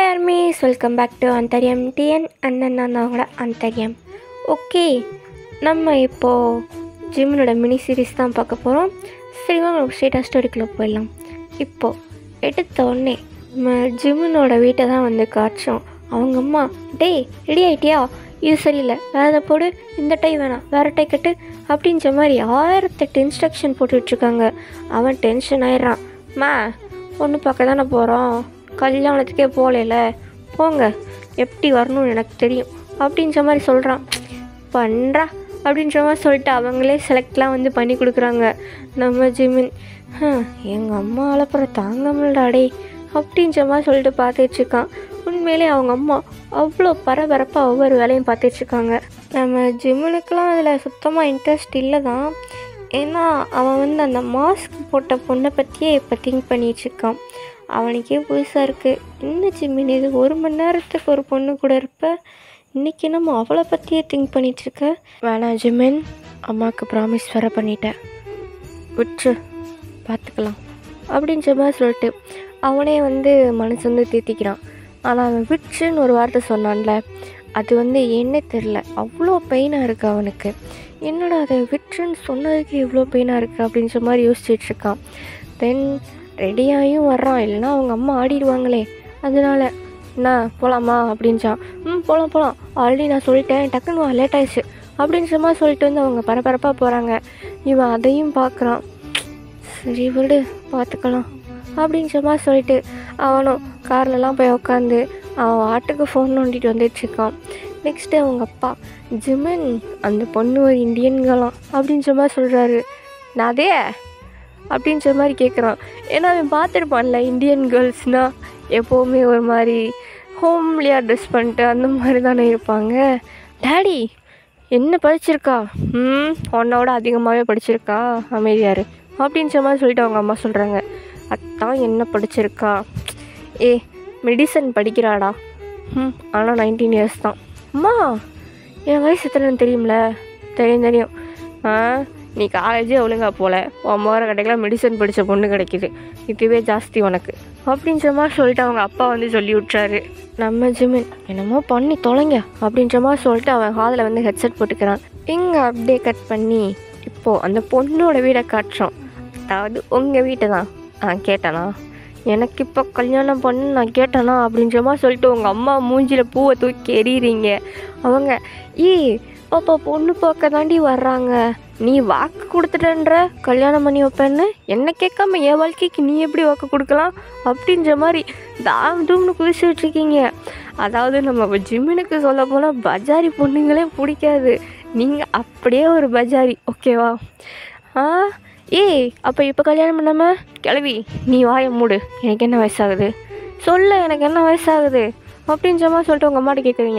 Hi armies, welcome back to அந்தரியம் TN அண்ணன். நான் அவங்களோட அந்தரியம். ஓகே, நம்ம இப்போது ஜிம்னோட மினி சீரீஸ் தான் பார்க்க போகிறோம். சரி வாங்க ஸ்ட்ரெயிட்டாக ஸ்டோரிக்குள்ளே போயிடலாம். இப்போது எடுத்த உடனே நம்ம ஜிம்னோட வீட்டை தான் வந்து காய்ச்சோம். அவங்க அம்மா, டேய் ரெடி ஆகிட்டியா, இது சரியில்லை, வேறு போடு, இந்த டை வேணாம், வேறு டை கட்டு அப்படின்ற மாதிரி 1008 இன்ஸ்ட்ரக்ஷன் போட்டுட்ருக்காங்க. அவன் டென்ஷன் ஆயிடுறான். மா, பொண்ணு பார்க்க தானே போகிறோம், கல்யாணத்துக்கே போகல, போங்க, எப்படி வரணும்னு எனக்கு தெரியும் அப்படின்ற மாதிரி சொல்கிறான். பண்ணுறா அப்படின்ற மாதிரி சொல்லிட்டு அவங்களே செலக்ட்லாம் வந்து பண்ணி கொடுக்குறாங்க. நம்ம ஜிமின், எங்கள் அம்மா அலப்புற தாங்க முடியலாடே அப்படின்ற மாதிரி சொல்லிட்டு பார்த்துட்ருக்கான். உண்மையிலே அவங்க அம்மா அவ்வளோ பரபரப்பாக ஒவ்வொரு வேலையும் பார்த்துட்ருக்காங்க. நம்ம ஜிம்முனுக்கெலாம் அதில் சுத்தமாக இன்ட்ரெஸ்ட் இல்லை தான். ஏன்னா அவன் வந்து அந்த மாஸ்க் போட்ட பொண்ணை பற்றியே இப்போ திங்க் பண்ணிகிட்ருக்கான். அவனுக்கே புதுசாக இருக்குது. என்ன ஜிம்மின், இது 1 மணி நேரத்துக்கு ஒரு பொண்ணு கூட இருப்ப, இன்றைக்கி நம்ம அவளை பற்றியே திங்க் பண்ணிகிட்ருக்க. வேணாம் ஜிம்மின், அம்மாவுக்கு ப்ராமிஸ் வர பண்ணிட்டேன், விட்டு பார்த்துக்கலாம் அப்படின்ற மாதிரி சொல்லிட்டு அவனே வந்து மனசு வந்து தேத்திக்கிறான். ஆனால் அவன் விட்டுன்னு ஒரு வார்த்தை சொன்னான்ல, அது வந்து என்ன தெரில, அவ்வளோ பெயினாக இருக்குது அவனுக்கு. என்னடா அதை விட்டுன்னு சொன்னதுக்கு இவ்வளோ பெயினாக இருக்குது அப்படின்ற மாதிரி யோசிச்சுட்ருக்கான். தென் ரெடியாகியும் வர்றான், இல்லைனா அவங்க அம்மா ஆடிடுவாங்களே, அதனால என்ன போகலாமா அப்படின்ச்சான். போகலாம், ஆல்ரெடி நான் சொல்லிட்டேன், டக்குன்னு வா, லேட் ஆயிடுச்சு அப்படின்ற மாதிரி சொல்லிட்டு வந்து அவங்க பரபரப்பாக போகிறாங்க. இவன் அதையும் பார்க்குறான். சரி விடு, பார்த்துக்கலாம் அப்படின்ற மாதிரி சொல்லிட்டு அவனும் கார்லலாம் போய் உட்காந்து அவன் வாட்டுக்கு ஃபோன் நோண்டிட்டு வந்துட்டுருக்கான். நெக்ஸ்ட்டு அவங்க அப்பா, ஜிமின், அந்த பொண்ணு ஒரு இந்தியன்களாம் அப்படின்ற மாதிரி சொல்கிறாரு. நான் அதே அப்படின்ற மாதிரி கேட்குறான். ஏன்னா அவன் பார்த்துருப்பான்ல, இந்தியன் கேர்ள்ஸ்னால் எப்போவுமே ஒரு மாதிரி ஹோம்லியாக ட்ரெஸ் பண்ணிட்டு அந்த மாதிரி தானே இருப்பாங்க. டேடி என்ன படிச்சிருக்கா, உன்னோட அதிகமாகவே படிச்சிருக்கா, அமைதியாரு அப்படின்ற மாதிரி சொல்லிட்டு அவங்க அம்மா சொல்கிறாங்க. அதான் என்ன படிச்சிருக்கா, மெடிசன் படிக்கிறாடா, ஆனால் 19 இயர்ஸ் தான். அம்மா என் வயசு எத்தனைன்னு தெரியும்ல. தெரியும். நீ காலேஜே ஒழுங்கா போகல, உன் மோர கடைக்கெலாம் மெடிசன் படித்த பொண்ணு கிடைக்கிது, இதுவே ஜாஸ்தி உனக்கு அப்படின்ற மாதிரி சொல்லிட்டு அவங்க அப்பா வந்து சொல்லி விட்றாரு. நம்ம ஜிமின், என்னமோ பண்ணி தொலைங்க அப்படின்ற மாதிரி சொல்லிட்டு அவன் காதில் வந்து ஹெட்செட் போட்டுக்கிறான். இங்கே அப்படியே கட் பண்ணி இப்போது அந்த பொண்ணோட வீடை காட்டுறோம். அதாவது உங்கள் வீட்டை தான் கேட்டானா, எனக்கு இப்போ கல்யாணம் பண்ணு நான் கேட்டேனா அப்படின்ற மாதிரி சொல்லிட்டு உங்கள் அம்மா மூஞ்சியில் பூவை தூக்கி எறிகிறீங்க. அவங்க பாப்பா பொண்ணு பார்க்க தாண்டி வர்றாங்க, நீ வாக்கு கொடுத்துட்டன்ற கல்யாணம் பண்ணி வைப்பேன்னு என்ன கேட்காம என் வாழ்க்கைக்கு நீ எப்படி வாக்கு கொடுக்கலாம் அப்படின்ற மாதிரி தாம்னு குதிச்சுட்ருக்கீங்க. அதாவது நம்ம ஜிம்மினுக்கு சொல்ல போனால் பஜாரி பொண்ணுங்களே பிடிக்காது, நீங்கள் அப்படியே ஒரு பஜாரி, ஓகேவா? அப்போ இப்போ கல்யாணம் பண்ணாமல் கிளவி நீ வாயை மூடு, எனக்கு என்ன வயசாகுது சொல்ல, எனக்கு என்ன வயசாகுது அப்படின்ற மாதிரி சொல்லிட்டு உங்கள் அம்மாட்ட கேட்குறீங்க.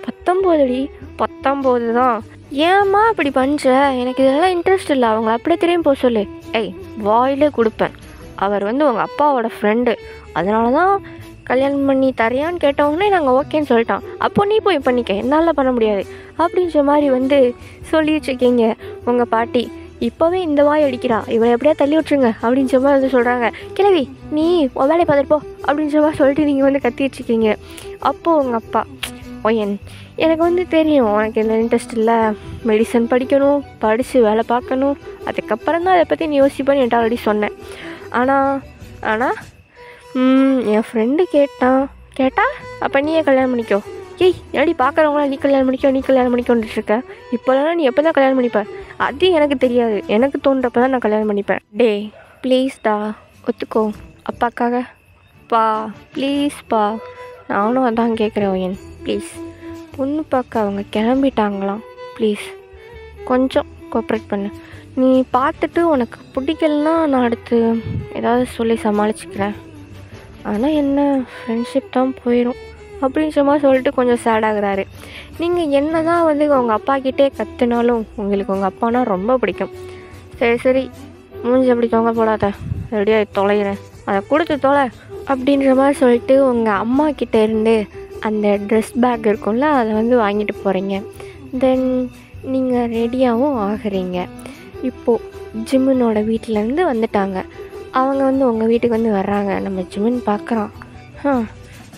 19 தான். ஏம்மா அப்படி பண்ணுற, எனக்கு இதெல்லாம் இன்ட்ரெஸ்ட் இல்லை, அவங்கள அப்படியே தெரியும் போக சொல்லு. வாயிலே கொடுப்பேன். அவர் வந்து உங்கள் அப்பாவோட ஃப்ரெண்டு, அதனால தான் கல்யாணம் பண்ணி தரையான்னு கேட்டவொடனே நாங்கள் ஓகேன்னு சொல்லிட்டான். அப்போ நீ போய் பண்ணிக்க, என்னால் பண்ண முடியாது அப்படின்ற மாதிரி வந்து சொல்லிட்டுருக்கீங்க. உங்கள் பாட்டி இப்போவே இந்த வாய் அடிக்கிறா, இவளை எப்படியா தள்ளி விட்ருங்க அப்படின்ற மாதிரி வந்து சொல்கிறாங்க. கிழவி நீ வேலையை பார்த்துட்டு போ அப்படின்ற மாதிரி சொல்லிட்டு நீங்கள் வந்து கத்திட்டுருக்கீங்க. அப்போது உங்கள் அப்பா, எனக்கு வந்து தெரியும் உனக்கு இந்த இன்ட்ரெஸ்ட் இல்லை, மெடிசன் படிக்கணும், படித்து வேலை பார்க்கணும், அதுக்கப்புறம் தான் அதை பற்றி நீ யோசிப்பேன்னு என்கிட்ட ஆல்ரெடி சொன்னேன். ஆனால் என் ஃப்ரெண்டு கேட்டா அப்போ நீயே கல்யாணம் பண்ணிக்கோ. எப்படி பார்க்குறவங்களாம் நீ கல்யாணம் பண்ணிக்கொண்டுருக்க, இப்போலாம் நீ எப்போ தான் கல்யாணம் பண்ணிப்ப, அது எனக்கு தெரியாது, எனக்கு தோன்றப்ப தான் நான் கல்யாணம் பண்ணிப்பேன். ப்ளீஸ்டா ஒத்துக்கோ அப்பாக்காக, ப்ளீஸ்ப்பா, நானும் அதான் கேட்குறேன் ப்ளீஸ். பொண்ணு பார்க்க அவங்க கிளம்பிட்டாங்களாம், ப்ளீஸ் கொஞ்சம் கோஆப்ரேட் பண்ணு. நீ பார்த்துட்டு உனக்கு பிடிக்கலன்னா நான் அடுத்து ஏதாவது சொல்லி சமாளிச்சுக்கிறேன், ஆனால் என்ன ஃப்ரெண்ட்ஷிப் தான் போயிடும் அப்படின்ற மாதிரி சொல்லிட்டு கொஞ்சம் சேடாகிறாரு. நீங்கள் என்ன தான் வந்து உங்கள் அப்பாக்கிட்டே கற்றுனாலும் உங்களுக்கு உங்கள் அப்பானா ரொம்ப பிடிக்கும். சரி மூஞ்சி அப்படி தொங்க போடாத, ரெடியாக தொலைகிறேன், அதை கொடுத்து தொலை அப்படின்ற மாதிரி சொல்லிட்டு உங்கள் அம்மா கிட்டே இருந்து அந்த ட்ரெஸ் பேக் இருக்கும்ல, அதை வந்து வாங்கிட்டு போகிறீங்க. தென் நீங்கள் ரெடியாகவும் ஆகுறீங்க. இப்போது ஜிம்மினோட வீட்டிலேருந்து வந்துட்டாங்க. அவங்க வந்து உங்கள் வீட்டுக்கு வந்து வர்றாங்க. நம்ம ஜிம்மின் பார்க்குறான்,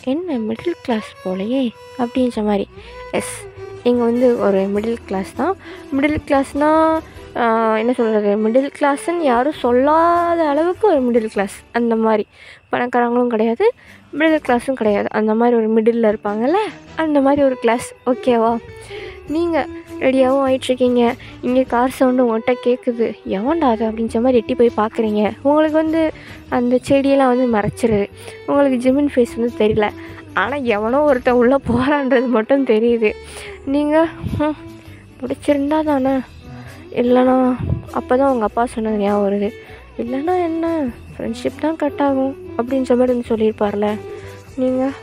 என்ன மிடில் கிளாஸ் போலையே அப்படின்ற மாதிரி. எஸ், நீங்கள் வந்து ஒரு மிடில் கிளாஸ் தான். மிடில் கிளாஸ்னால் என்ன சொல்கிறது, மிடில் கிளாஸ்ன்னு யாரும் சொல்லாத அளவுக்கு ஒரு மிடில் கிளாஸ். அந்த மாதிரி பணக்காரங்களும் கிடையாது, மிடில் கிளாஸும் கிடையாது, அந்த மாதிரி ஒரு மிடில் இருப்பாங்கள்ல, அந்த மாதிரி ஒரு கிளாஸ். ஓகேவா? நீங்கள் ரெடியாகவும் ஆகிட்ருக்கீங்க. இங்கே கார் சவுண்டு உங்கள்கிட்ட கேட்குது. எவன்டா அது அப்படின்ற மாதிரி எட்டி போய் பார்க்குறீங்க. உங்களுக்கு வந்து அந்த செடியெல்லாம் வந்து மறைச்சிருது. உங்களுக்கு ஜிமின் ஃபேஸ் வந்து தெரியல. ஆனால் எவனோ ஒருத்தன் உள்ளே போகிறான்றது மட்டும் தெரியுது. நீங்கள் பிடிச்சிருந்தா தானே, இல்லைனா அப்போ தான் உங்கள் அப்பா சொன்னது ஞாபகம் வருது. இல்லைன்னா என்ன, ஃப்ரெண்ட்ஷிப் தான் கட் ஆகும் அப்படின்ற மாதிரி வந்து சொல்லியிருப்பார்ல. நீங்கள்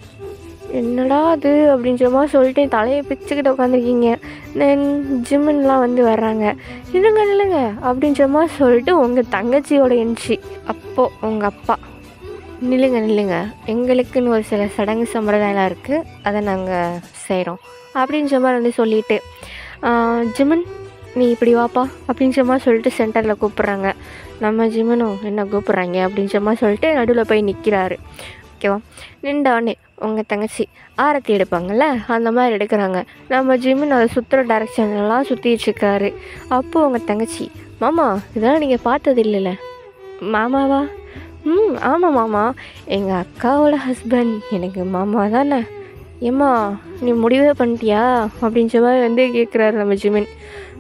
என்னடா அது அப்படின்ற மாதிரி சொல்லிட்டு தலையை பிச்சுக்கிட்டு உட்காந்துருக்கீங்க. தென் ஜிம்முன்னெலாம் வந்து வர்றாங்க. இல்லைங்க அப்படின்ற மாதிரி சொல்லிட்டு உங்கள் தங்கச்சியோட என்ட்ரி. அப்போது உங்கள் அப்பா நில்லுங்க, எங்களுக்குன்னு ஒரு சில சடங்கு சம்பிரதாயம்லாம் இருக்குது, அதை நாங்கள் செய்கிறோம் அப்படின்ற மாதிரி வந்து சொல்லிவிட்டு, ஜிமன் நீ இப்படி வாப்பா அப்படின்ற மாதிரி சொல்லிட்டு சென்டரில் கூப்பிட்றாங்க. நம்ம ஜிமனும் என்ன கூப்பிட்றாங்க அப்படின்ற மாதிரி சொல்லிட்டு நடுவில் போய் நிற்கிறாரு. ஓகேவா? நின்றானே உங்கள் தங்கச்சி ஆரத்தி எடுப்பாங்கள்ல, அந்த மாதிரி எடுக்கிறாங்க. நம்ம ஜிமன் அதை சுற்றுற டைரக்ஷன்லாம் சுற்றிட்டுருக்காரு. அப்போது உங்கள் தங்கச்சி, மாமா இதெல்லாம் நீங்கள் பார்த்தது இல்லைல்ல? மாமாவா? ஆமாம் மாமா, எங்கள் அக்காவோட ஹஸ்பண்ட் எனக்கு மாமா தானே. ஏம்மா நீ முடிவே பண்ணிட்டியா அப்படின்ற மாதிரி வந்து கேட்குறாரு நம்ம ஜிமின்.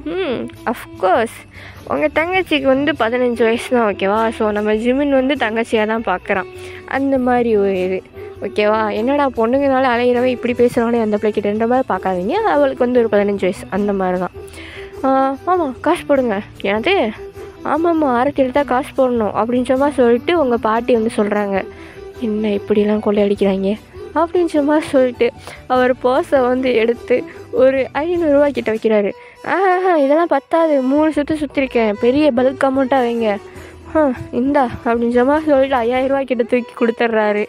அஃப்கோர்ஸ் உங்கள் தங்கச்சிக்கு வந்து 15 வயசு தான். ஓகேவா? ஸோ நம்ம ஜிமின் வந்து தங்கச்சியாக தான் பார்க்குறான். அந்த மாதிரி ஒரு இது. ஓகேவா? என்னடா பொண்ணுங்கனால அலையிறவன் இப்படி பேசுகிறானே அந்த பிள்ளைக்கிட்டன்ற மாதிரி பார்க்காதீங்க. அவளுக்கு வந்து ஒரு 15 வயசு அந்த மாதிரி தான். ஆமாம் காசு போடுங்க. எனது ஆமாம்மா ஆரத்தி எடுத்தால் காசு போடணும் அப்படின்ற மாதிரி சொல்லிட்டு உங்கள் பாட்டி வந்து சொல்கிறாங்க. என்ன இப்படிலாம் கொள்ளையடிக்கிறாங்க அப்படின்ற மாதிரி சொல்லிட்டு அவர் பர்ஸை வந்து எடுத்து ஒரு 500 ரூபா கிட்ட வைக்கிறாரு. இதெல்லாம் பத்தாது, 3 சுற்றிருக்கேன், பெரிய பல்க் அமௌண்ட்டாக வைங்க. இந்தா அப்படின்ற மாதிரி சொல்லிட்டு 5000 ரூபா கிட்ட தூக்கி கொடுத்துட்றாரு.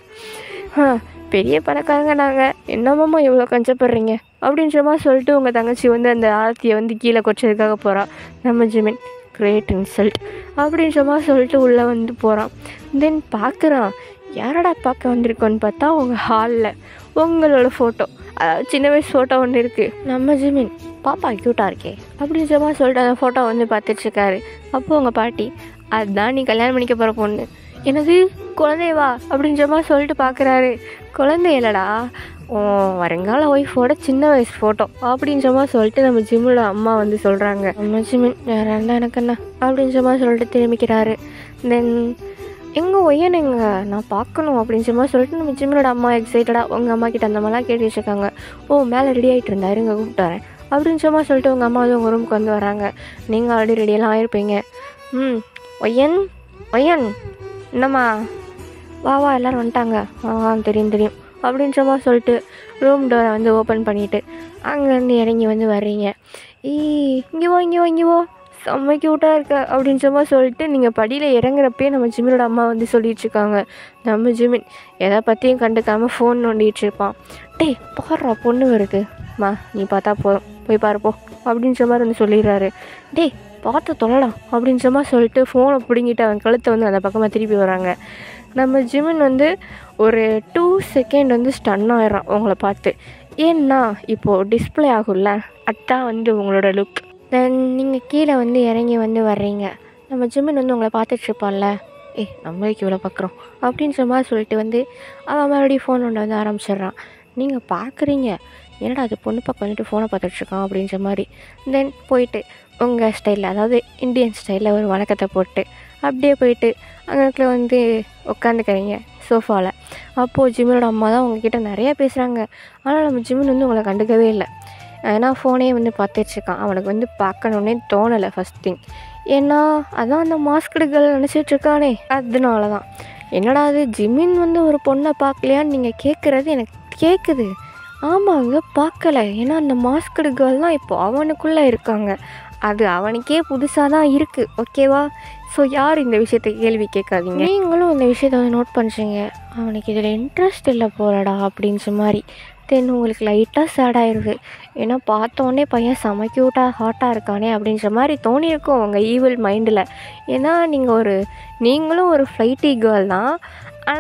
பெரிய பணக்காரங்க நாங்கள், என்னமாம்மா இவ்வளோ கஞ்சப்படுறீங்க அப்படின்ற மாதிரி சொல்லிட்டு உங்கள் தங்கச்சி வந்து அந்த ஆரத்தியை வந்து கீழே கொச்சதுக்காக போகிறா. நம்ம ஜிமின் கிரேட் இன்சல்ட் அப்படின்ற மாதிரி சொல்லிட்டு உள்ளே வந்து போகிறான். தென் பார்க்குறான், யாரடா பார்க்க வந்திருக்கோன்னு பார்த்தா உங்கள் ஹாலில் உங்களோட ஃபோட்டோ, அதாவது சின்ன வயசு ஃபோட்டோ ஒன்று இருக்குது. நம்ம ஜிமின் பாப்பா க்யூட்டாக இருக்கே அப்படின்ற மாதிரி சொல்லிட்டு அந்த ஃபோட்டோ வந்து பார்த்துட்ருக்காரு. அப்போது உங்கள் பாட்டி, அதுதான் நீ கல்யாணம் பண்ணிக்க போகிற பொண்ணு. என்னது குழந்தைவா அப்படின்ற மாதிரி சொல்லிட்டு பார்க்குறாரு. குழந்தை இல்லைடா, வருங்கால ஒய்ஃபோட சின்ன வயசு ஃபோட்டோ அப்படின்ற மாதிரி சொல்லிட்டு நம்ம ஜிம்மோட அம்மா வந்து சொல்கிறாங்க. நம்ம ஜிமின் வேறு இருந்தால் எனக்கு என்ன அப்படின்ற மாதிரி சொல்லிட்டு திரும்பிக்கிறாரு. தென் எங்கள் ஒய்யன் எங்க நான் பார்க்கணும் அப்படின்ற மாதிரி சொல்லிட்டு நம்ம ஜிம்மனோட அம்மா எக்ஸைட்டடாக உங்கள் அம்மா கிட்ட அந்த மாதிரிலாம் கேட்டு வச்சுருக்காங்க. மேலே ரெடி ஆகிட்டு இருந்தாரு, இங்கே கூப்பிட்டு வரேன் அப்படின்ற மாதிரி சொல்லிட்டு உங்கள் அம்மா வந்து உங்கள் ரூமுக்கு வந்து வராங்க. நீங்கள் ஆல்ரெடி ரெடியெல்லாம் ஆகிருப்பீங்க. ஒய்யன் என்னம்மா வா எல்லோரும் வந்துட்டாங்க. தெரியும் அப்படின்ற மாதிரி சொல்லிட்டு ரூம் டோரை வந்து ஓப்பன் பண்ணிவிட்டு அங்கேருந்து இறங்கி வந்து வர்றீங்க. இங்கே வா செம்ம க்யூட்டாக இருக்க அப்படின்ற மாதிரி சொல்லிட்டு நீங்கள் படியில் இறங்குறப்பே நம்ம ஜிமினோட அம்மா வந்து சொல்லிகிட்ருக்காங்க. நம்ம ஜிமின் எதை பற்றியும் கண்டுக்காமல் ஃபோன் நோண்டிகிட்ருப்பான். டேய் பாடுறா பொண்ணு வருதுமா, நீ பார்த்தா போதும், போய் பாருப்போ அப்படின்ற மாதிரி வந்து சொல்லிடுறாரு. டேய் பார்த்து தொழலாம் அப்படின்ற மாதிரி சொல்லிட்டு ஃபோனை பிடுங்கிட்டு அவன் கழுத்தை வந்து அந்த பக்கமாக திருப்பி வராங்க. நம்ம ஜிமின் வந்து ஒரு 2 செகண்ட் வந்து ஸ்டன் ஆகிடுறான் உங்களை பார்த்து. ஏன்னா இப்போது டிஸ்பிளே ஆகும்ல, அதுதான் வந்து உங்களோட லுக். தென் நீங்கள் கீழே வந்து இறங்கி வந்து வர்றீங்க. நம்ம ஜிமின் வந்து உங்களை பார்த்துட்ருப்பான்ல, நம்மளுக்கு இவ்வளோ பார்க்குறோம் அப்படின்ற மாதிரி சொல்லிட்டு வந்து அவன் மறுபடியும் ஃபோன் ஒன்று வந்து ஆரம்பிச்சிட்றான். நீங்கள் பார்க்குறீங்க, என்னடா அது பொண்ணு பக்கம் வந்துட்டு ஃபோனை பார்த்துட்ருக்கான் அப்படின்ற மாதிரி. தென் போயிட்டு உங்கள் ஸ்டைலில், அதாவது இந்தியன் ஸ்டைலில் ஒரு வணக்கத்தை போட்டு அப்படியே போயிட்டு அங்கே வந்து உட்காந்துக்கிறீங்க சோஃபாவில். அப்போது ஜிமினோட அம்மா தான் உங்ககிட்ட நிறையா பேசுகிறாங்க. ஆனால் நம்ம ஜிமின் வந்து உங்களை கண்டுக்கவே இல்லை. ஏன்னா ஃபோனே வந்து பார்த்துட்ருக்கான். அவனுக்கு வந்து பார்க்கணுன்னே தோணலை ஃபஸ்ட் திங். ஏன்னா அதான் அந்த மாஸ்கடு கேர்ள் நினச்சிட்ருக்கானே, அதனால தான். என்னடா அது ஜிமின் வந்து ஒரு பொண்ணை பார்க்கலையான்னு நீங்கள் கேட்குறது எனக்கு கேட்குது. ஆமாங்க பார்க்கல, ஏன்னா அந்த மாஸ்கடு கேர்ள் தான் இப்போ அவனுக்குள்ளே இருக்காங்க. அது அவனுக்கே புதுசாக தான் இருக்குது. ஓகேவா? ஸோ யார் இந்த விஷயத்தை கேள்வி கேட்காதீங்க. நீங்களும் இந்த விஷயத்தை வந்து நோட் பண்ணுறீங்க, அவனுக்கு இதில் இன்ட்ரெஸ்ட் இல்லை போலடா அப்படின்ற மாதிரி. தென் உங்களுக்கு லைட்டாக சேட் ஆயிடுது. ஏன்னா பார்த்தோன்னே பையன் செம க்யூட்டாக ஹாட்டாக இருக்கானே அப்படின்ற மாதிரி தோணியிருக்கும் உங்கள் ஈவில் மைண்டில். ஏன்னா நீங்களும் ஒரு ஃப்ளைட்டி கேர்ள் தான், ஆனால்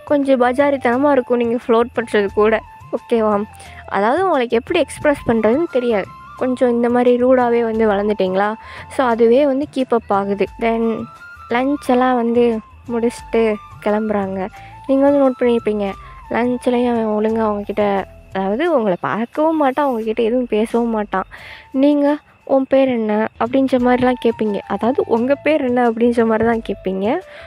கொஞ்சம் பஜாரித்தனமாக இருக்கும் நீங்கள் ஃப்ளோட் பண்ணுறது கூட, ஓகேவா? அதாவது உங்களுக்கு எப்படி எக்ஸ்ப்ரெஸ் பண்ணுறதுன்னு தெரியாது, கொஞ்சம் இந்த மாதிரி ரூடாகவே வந்து வளர்ந்துட்டிங்களா? ஸோ அதுவே வந்து கீப் அப் ஆகுது. தென் லன்ச் எல்லாம் வந்து முடிச்சுட்டு கிளம்புறாங்க. நீங்கள் வந்து நோட் பண்ணியிருப்பீங்க, லன்ச்லேயும் அவன் ஒழுங்காக அவங்கக்கிட்ட, அதாவது உங்களை பார்க்கவும் மாட்டான், அவங்கக்கிட்ட எதுவும் பேசவும் மாட்டான். நீங்கள் உன் பேர் என்ன அப்படின்ற மாதிரிலாம் கேட்பீங்க, அதாவது உங்கள் பேர் என்ன அப்படின்ற மாதிரி தான் கேட்பீங்க.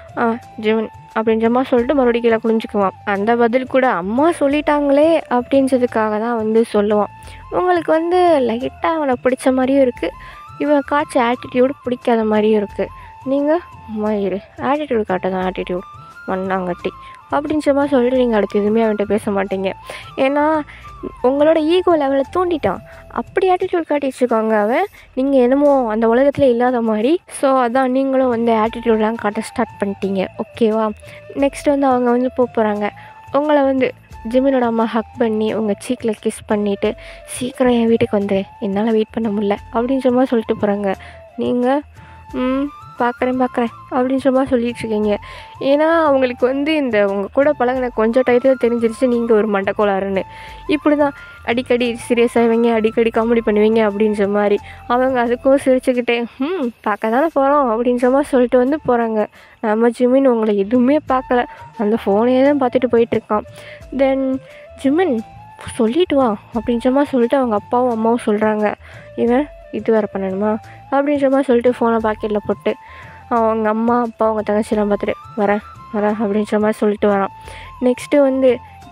ஜிவன் அப்படின்ற மாதிரி சொல்லிட்டு மறுபடியும் கீழே குனிஞ்சுக்குவான். அந்த பதில் கூட அம்மா சொல்லிட்டாங்களே அப்படின்றதுக்காக தான் வந்து சொல்லுவான். உங்களுக்கு வந்து லைட்டாக அவனை பிடிச்ச மாதிரியும் இருக்குது, இவன் காய்ச்ச ஆட்டிடியூடு பிடிக்காத மாதிரியும் இருக்குது. நீங்கள் மயிறு ஆட்டிடியூடு காட்டதான் ஆட்டிடியூட் மண்ணாங்கட்டி அப்படின்ற மாதிரி சொல்லிட்டு நீங்கள் அடுத்து எதுவுமே அவன்கிட்ட பேச மாட்டீங்க. ஏன்னா உங்களோட ஈகோ லெவலை தூண்டிட்டான், அப்படி ஆட்டிடியூட் காட்டிகிட்ருக்காங்க அவன், நீங்கள் என்னமோ அந்த உலகத்தில் இல்லாத மாதிரி. ஸோ அதான் நீங்களும் வந்து ஆட்டிடியூட்லாம் காட்ட ஸ்டார்ட் பண்ணிட்டீங்க, ஓகேவா? நெக்ஸ்ட் வந்து அவங்க வந்து போகிறாங்க. உங்களை வந்து ஜிமினோட அம்மா ஹக் பண்ணி உங்கள் சீக்கில் கிஸ் பண்ணிவிட்டு, சீக்கிரம் என் வீட்டுக்கு வந்து என்னால் வெயிட் பண்ண முடியல அப்படின்ற மாதிரி சொல்லிட்டு போகிறாங்க. நீங்கள் பார்க்குறேன் அப்படின்ற மாதிரி சொல்லிகிட்ருக்கீங்க. ஏன்னா அவங்களுக்கு வந்து இந்த உங்கள் கூட பழகின கொஞ்சம் டயத்தில் தெரிஞ்சிருச்சு நீங்கள் ஒரு மண்டக்கோளாறுன்னு. இப்படி தான் அடிக்கடி சீரியஸ் ஆகிவீங்க, அடிக்கடி காமெடி பண்ணுவீங்க அப்படின்ற மாதிரி. அவங்க அதுக்கும் சிரிச்சுக்கிட்டே பார்க்க தானே போகிறோம் அப்படின்ற மாதிரி சொல்லிட்டு வந்து போகிறாங்க. நம்ம ஜிமின் உங்களை எதுவுமே பார்க்கல, அந்த ஃபோனே தான் பார்த்துட்டு போயிட்டுருக்கான். தென் ஜிமின் சொல்லிட்டு வா அப்படின்ற மாதிரி சொல்லிட்டு அவங்க அப்பாவும் அம்மாவும் சொல்கிறாங்க. இவன் இது வேறு பண்ணணுமா அப்படின்ற மாதிரி சொல்லிட்டு ஃபோனை பாக்கெட்டில் போட்டு அவங்க அம்மா அப்பா அவங்க தங்கச்சிலாம் பார்த்துட்டு வரேன் அப்படின்ற மாதிரி சொல்லிட்டு வரான். நெக்ஸ்ட்டு வந்து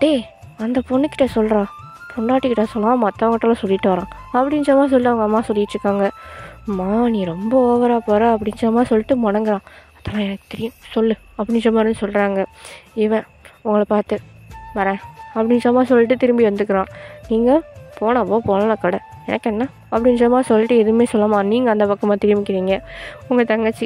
அந்த பொண்ணுக்கிட்ட சொல்கிறா, பொண்டாட்டிக்கிட்ட சொன்னால் மற்றவங்ககிட்டலாம் சொல்லிட்டு வரான் அப்படின்ற மாதிரி சொல்லி அவங்க அம்மா சொல்லிகிட்ருக்காங்க. அம்மா நீ ரொம்ப ஓவராக போகிற அப்படின்ற மாதிரி சொல்லிட்டு முடங்குறான். அதெல்லாம் எனக்கு தெரியும் சொல்லு அப்படின்ற மாதிரி சொல்கிறாங்க. இவன் உங்களை பார்த்து வரேன் அப்படின்ற மாதிரி சொல்லிட்டு திரும்பி வந்துக்கிறான். நீங்கள் போனல கடை எனக்கு என்ன அப்படின்ற மாதிரி சொல்லிட்டு எதுவுமே சொல்லாமா நீங்கள் அந்த பக்கமாக திரும்பிக்கிறீங்க. உங்கள் தங்கச்சி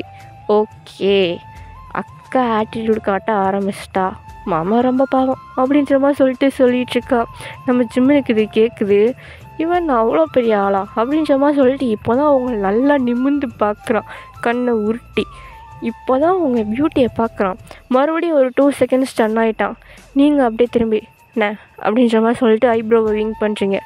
ஓகே அக்கா ஆட்டிடியூட் காட்ட ஆரம்பிச்சிட்டா, மாமா ரொம்ப பாவம் அப்படின்ற மாதிரி சொல்லிகிட்ருக்கா. நம்ம ஜிம்முனுக்கு இது கேட்குது, இவன் அவ்வளோ பெரிய ஆளா அப்படின்ற மாதிரி சொல்லிட்டு இப்போ தான் அவங்க நல்லா நிமிர்ந்து பார்க்குறான், கண்ணை உருட்டி இப்போ தான் உங்கள் பியூட்டியை பார்க்குறான். மறுபடியும் ஒரு 2 செகண்ட்ஸ் ஸ்டன் ஆகிட்டான். நீங்கள் அப்படியே திரும்பி என்ன அப்படின்ற மாதிரி சொல்லிட்டு ஐப்ரோவை விங் பண்ணுறீங்க,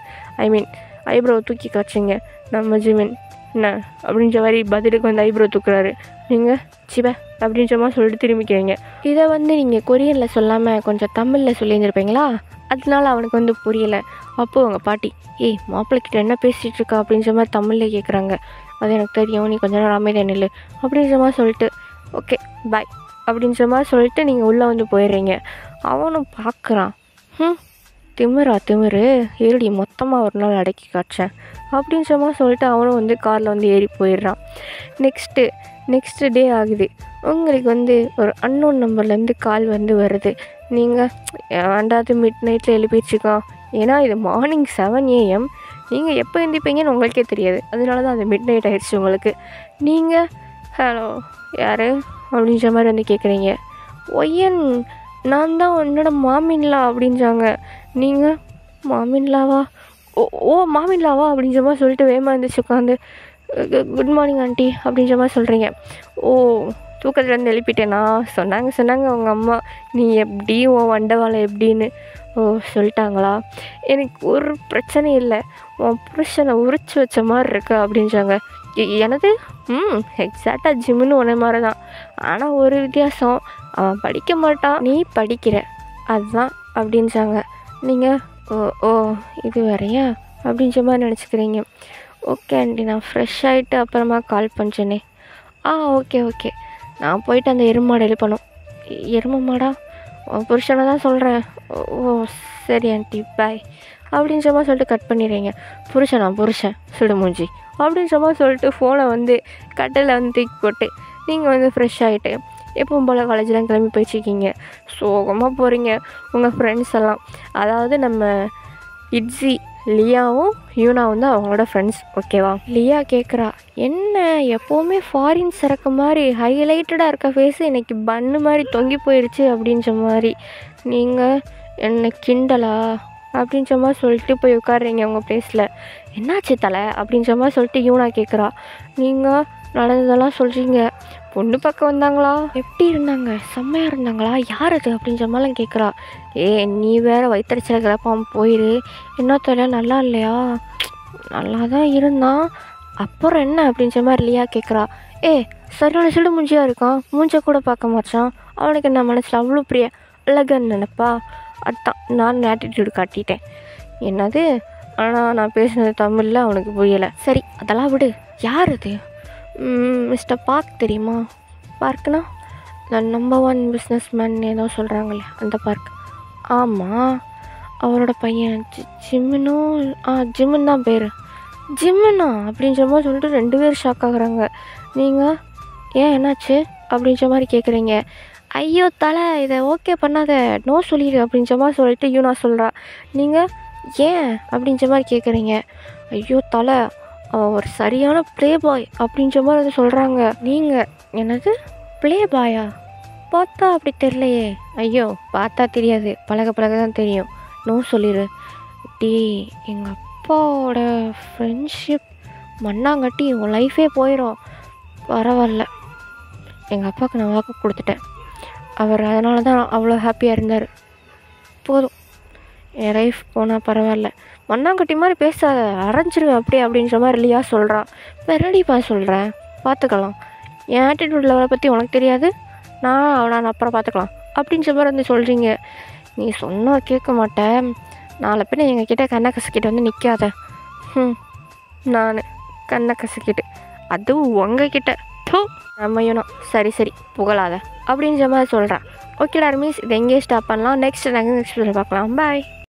ஐப்ரோவை தூக்கி காய்ச்சிங்க. நம்ம ஜிமின் என்ன அப்படின்ற மாதிரி பதிலுக்கு வந்து ஐப்ரோ தூக்குறாரு. நீங்கள் சிவ அப்படின்ற மாதிரி சொல்லிட்டு திரும்பிக்கிறீங்க. இதை வந்து நீங்கள் கொரியனில் சொல்லாமல் கொஞ்சம் தமிழில் சொல்லியிருந்துருப்பீங்களா, அதனால அவனுக்கு வந்து புரியலை. அப்போது அவங்க பாட்டி மாப்பிள்ளைக்கிட்ட என்ன பேசிகிட்டு இருக்கா அப்படின்ற மாதிரி தமிழில் கேட்குறாங்க. அது எனக்கு தெரியும், நீ கொஞ்ச நேரம் அமைதியாக நில்லு அப்படின்ற மாதிரி சொல்லிட்டு ஓகே பாய் அப்படின்ற மாதிரி சொல்லிட்டு நீங்கள் உள்ளே வந்து போயிடுறீங்க. அவனும் பார்க்குறான், திமிரு ஏறி மொத்தமாக ஒரு நாள் அடக்கி காய்ச்சேன் அப்படின்ற மாதிரி சொல்லிட்டு அவனும் வந்து காரில் வந்து ஏறி போயிடுறான். நெக்ஸ்ட்டு டே ஆகுது. உங்களுக்கு வந்து ஒரு அன்னோன் நம்பர்லேருந்து கால் வந்து வருது. நீங்கள் வேண்டாது மிட் நைட்டில் எழுப்பிடுச்சுக்கான், ஏன்னா இது மார்னிங் 7 AM, நீங்கள் எப்போ எழுந்திப்பீங்கன்னு உங்களுக்கே தெரியாது, அதனால தான் அது மிட் நைட் ஆகிடுச்சு உங்களுக்கு. நீங்கள் ஹலோ யார் அப்படின்ற மாதிரி வந்து கேட்குறீங்க. ஒய்யன் நான் தான் உன்னோட மாமின்லா அப்படின்றாங்க. நீங்கள் மாமின்லாவா, ஓ மாமின்லாவா அப்படின்ற மாதிரி சொல்லிட்டு வேகமாக இருந்துச்சு உட்காந்து குட் மார்னிங் ஆண்டி அப்படின்ற மாதிரி சொல்கிறீங்க. ஓ தூக்கத்துலேருந்து எழுப்பிட்டேனா, சொன்னாங்க அவங்க அம்மா நீ எப்படி உன் வண்டவாளை எப்படின்னு. ஓ சொல்லிட்டாங்களா, எனக்கு ஒரு பிரச்சனையும் இல்லை, உன் புருஷனை உரிச்சு வச்ச மாதிரி இருக்கு அப்படின்றாங்க. எனது எக்ஸாக்டாக ஜிம்முன்னு ஒன்றே மாதிரி தான், ஆனால் ஒரு வித்தியாசம், அவன் படிக்க மாட்டான், நீ படிக்கிற அதுதான் அப்படின்றாங்க. நீங்கள் ஓ இது வேறையா அப்படின்ற மாதிரி நினச்சிக்கிறீங்க. ஓகே ஆண்டி நான் ஃப்ரெஷ் ஆகிட்டு அப்புறமா கால் பண்ணுறேனே. ஓகே நான் போயிட்டு அந்த எருமாடை எழுப்பணும். எருமை மாடா, புருஷனை தான் சொல்கிறேன். ஓ சரி ஆண்டி பாய் அப்படின்ற மாதிரி சொல்லிட்டு கட் பண்ணிடுறீங்க. புருஷன் சுடு மூஞ்சி அப்படின்ற மாதிரி சொல்லிட்டு ஃபோனை வந்து கட்டில் வந்து தூக்கி போட்டு நீங்கள் வந்து ஃப்ரெஷ் ஆகிட்டு எப்பவும் போல் காலேஜெலாம் கிளம்பி போயிட்டுருக்கீங்க. சோகமாக போகிறீங்க. உங்கள் ஃப்ரெண்ட்ஸ் எல்லாம், அதாவது நம்ம இட்ஸி லியாவும் யூனாவும் தான் அவங்களோட ஃப்ரெண்ட்ஸ், ஓகேவா? லியா கேட்குறா, என்ன எப்போவுமே ஃபாரின் சரக்கு மாதிரி ஹைலைட்டடாக இருக்க ஃபேஸு இன்றைக்கி பன்னு மாதிரி தொங்கி போயிடுச்சு அப்படின்ற மாதிரி. நீங்கள் என்ன கிண்டலா அப்படின்ற மாதிரி சொல்லிட்டு போய் உட்காடுறீங்க உங்கள் ப்ளேஸில். என்னாச்சு தலை அப்படின்ற மாதிரி சொல்லிட்டு யூனா கேட்குறா. நீங்கள் நடந்ததெல்லாம் சொல்கிறீங்க, பொண்ணு பார்க்க வந்தாங்களா? எப்படி இருந்தாங்க? செம்மையாக இருந்தாங்களா? யார் அது அப்படின்ற மாதிரிலாம் கேட்குறா. நீ வேறு வயிற்றுச்சல கிளப்பாமல் போயிரு. என்ன தெரியல, நல்லா இல்லையா? நல்லா தான் இருந்தான், அப்புறம் என்ன அப்படின்ற மாதிரி இல்லையா கேட்குறா. சரியான சிடு மூஞ்சியாக இருக்கான், மூஞ்ச கூட பார்க்க மாட்டான். அவனுக்கு என்ன மனசில் அவ்வளோ பெரிய அழகன்னு நினைப்பா. அதான் நான் ஆட்டிடியூடு காட்டிட்டேன். என்னது? ஆனால் நான் பேசுனது தமிழில் அவனுக்கு புரியலை. சரி அதெல்லாம் விடு. யார் அது? மிஸ்டர் பார்க் தெரியுமா? பார்க்குனா நம்பர் 1 பிஸ்னஸ் மேன் ஏதோ சொல்கிறாங்களே அந்த பார்க். ஆமாம், அவரோட பையன் ஜிம்முனும் ஜிம்முன்னு தான் பேர். ஜிம்முனா அப்படின்ற மாதிரி சொல்லிட்டு 2 பேர் ஷாக் ஆகுறாங்க. நீங்கள் ஏன் என்னாச்சு அப்படின்ற மாதிரி கேட்குறீங்க. ஐயோ தலை, இதை ஓகே பண்ணாத, நோ சொல்லிடு அப்படின்ற மாதிரி சொல்லிட்டு யூனா சொல்கிறா. நீங்கள் ஏன் அப்படின்ற மாதிரி கேட்குறீங்க. ஐயோ தலை, அவன் ஒரு சரியான ப்ளே பாய் அப்படின்ற மாதிரி வந்து சொல்கிறாங்க. நீங்கள் என்னது ப்ளே பாயா? பார்த்தா அப்படி தெரியலையே. ஐயோ பார்த்தா தெரியாது, பழக தான் தெரியும். நோ சொல்லிடு. எங்கள் அப்பாவோட ஃப்ரெண்ட்ஷிப் மண்ணாங்கட்டி உன் லைஃபே போயிடும். பரவாயில்ல, எங்கள் அப்பாவுக்கு நான் வாக்கு கொடுத்துட்டேன். அவர் அதனால தான் அவ்வளோ ஹாப்பியாக இருந்தார். போதும், என் லைஃப் போனால் பரவாயில்ல. மண்ணாங்கட்டி மாதிரி பேசாத, அரைஞ்சிருவேன் அப்படியே அப்படின்ற மாதிரி இல்லையா சொல்கிறான். ரெடிப்பா சொல்கிறேன், பார்த்துக்கலாம். என் ஆட்டிடியூட் லெவலை பற்றி உனக்கு தெரியாது, நான் அப்புறம் பார்த்துக்கலாம் அப்படின்ற மாதிரி வந்து சொல்கிறீங்க. நீ சொன்னால் கேட்க மாட்டேன். நாளை பின்ன எங்கள் கிட்டே கண்ணை கசக்கிட்டு வந்து நிற்காத. நான் கண்ணை கசக்கிட்டு, அதுவும் உங்ககிட்ட நம்மையும் சரி புகழாத அப்படின்ற மாதிரி சொல்கிறேன். ஓகேடா ரமேஷ், இதை எங்கேயே ஸ்டாப் பண்ணலாம். நெக்ஸ்ட் பார்க்கலாம். பாய்.